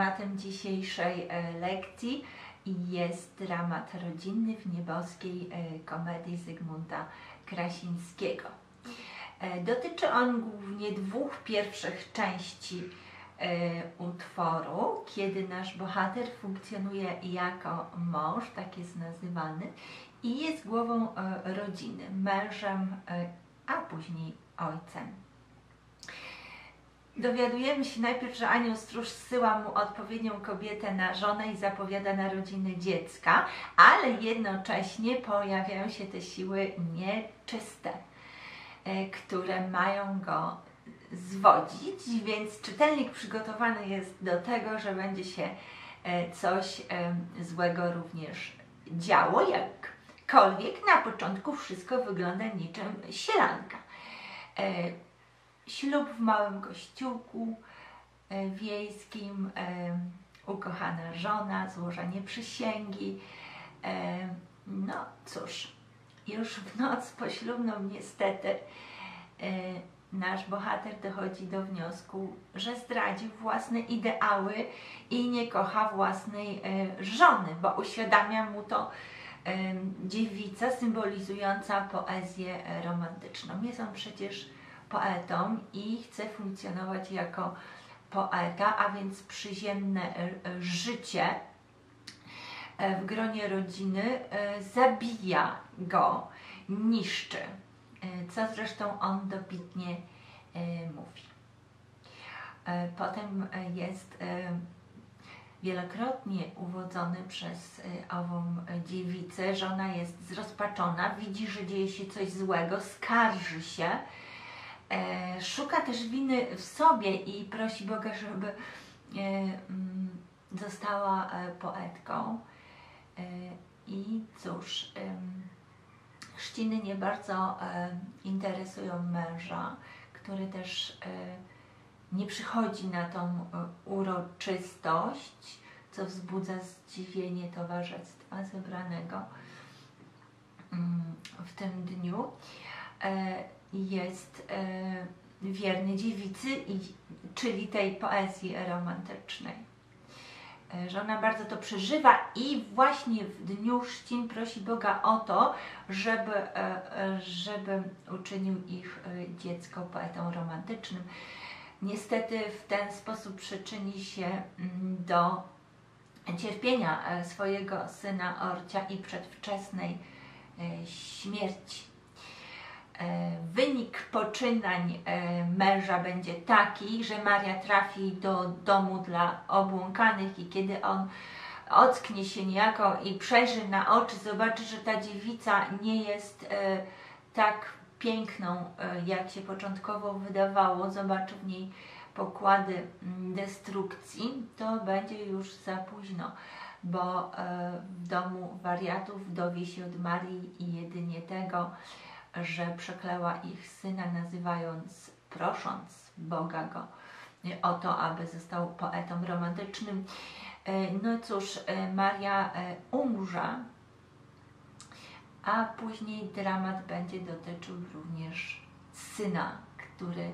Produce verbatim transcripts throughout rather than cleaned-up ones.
Tematem dzisiejszej lekcji jest dramat rodzinny w nieboskiej komedii Zygmunta Krasińskiego. Dotyczy on głównie dwóch pierwszych części utworu, kiedy nasz bohater funkcjonuje jako mąż, tak jest nazywany, i jest głową rodziny, mężem, a później ojcem. Dowiadujemy się najpierw, że anioł stróż zsyła mu odpowiednią kobietę na żonę i zapowiada narodziny dziecka, ale jednocześnie pojawiają się te siły nieczyste, które mają go zwodzić, więc czytelnik przygotowany jest do tego, że będzie się coś złego również działo, jakkolwiek na początku wszystko wygląda niczym sielanka. Ślub w małym kościółku e, wiejskim, e, ukochana żona, złożenie przysięgi. E, no cóż, już w noc poślubną niestety e, nasz bohater dochodzi do wniosku, że zdradził własne ideały i nie kocha własnej e, żony, bo uświadamia mu to e, dziewica symbolizująca poezję romantyczną. Jest on przecież poetą i chce funkcjonować jako poeta, a więc przyziemne życie w gronie rodziny zabija go, niszczy, co zresztą on dobitnie mówi. Potem jest wielokrotnie uwodzony przez ową dziewicę. Żona jest zrozpaczona, widzi, że dzieje się coś złego, skarży się, E, szuka też winy w sobie i prosi Boga, żeby e, mm, została e, poetką. E, I cóż, e, chrzciny nie bardzo e, interesują męża, który też e, nie przychodzi na tą e, uroczystość, co wzbudza zdziwienie towarzystwa zebranego mm, w tym dniu. E, jest e, wierny dziewicy, i, czyli tej poezji romantycznej. E, żona bardzo to przeżywa i właśnie w dniu chrzcin prosi Boga o to, żeby, e, żeby uczynił ich e, dziecko poetą romantycznym. Niestety w ten sposób przyczyni się m, do cierpienia e, swojego syna Orcia i przedwczesnej e, śmierci. Wynik poczynań męża będzie taki, że Maria trafi do domu dla obłąkanych i kiedy on ocknie się niejako i przejrzy na oczy, zobaczy, że ta dziewica nie jest tak piękną, jak się początkowo wydawało, zobaczy w niej pokłady destrukcji, to będzie już za późno, bo w domu wariatów dowie się od Marii i jedynie tego, że przekleła ich syna, nazywając, prosząc Boga go o to, aby został poetą romantycznym. No cóż, Maria umrze, a później dramat będzie dotyczył również syna, który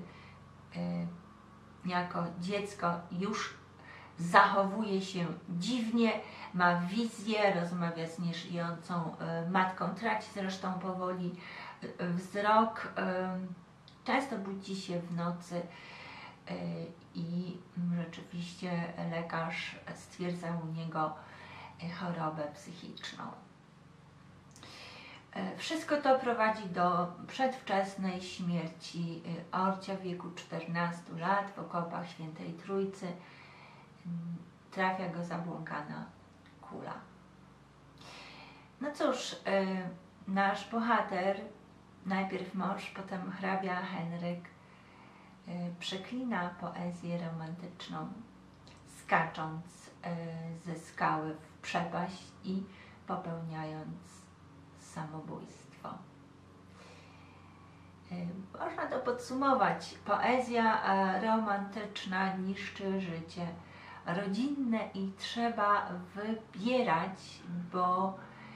jako dziecko już zachowuje się dziwnie, ma wizję, rozmawia z nieżyjącą matką, traci zresztą powoli wzrok, często budzi się w nocy i rzeczywiście lekarz stwierdzał u niego chorobę psychiczną. Wszystko to prowadzi do przedwczesnej śmierci Orcia w wieku czternastu lat w okopach Świętej Trójcy. Trafia go zabłąkana kula. No cóż, nasz bohater, najpierw mąż, potem hrabia Henryk, przeklina poezję romantyczną, skacząc ze skały w przepaść i popełniając samobójstwo. Można to podsumować. Poezja romantyczna niszczy życie rodzinne i trzeba wybierać, bo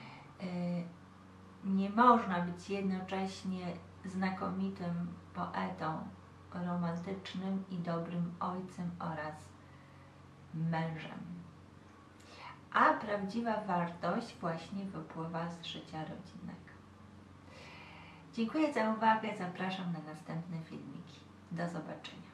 nie można być jednocześnie znakomitym poetą romantycznym i dobrym ojcem oraz mężem. A prawdziwa wartość właśnie wypływa z życia rodzinnego. Dziękuję za uwagę, zapraszam na następne filmiki. Do zobaczenia.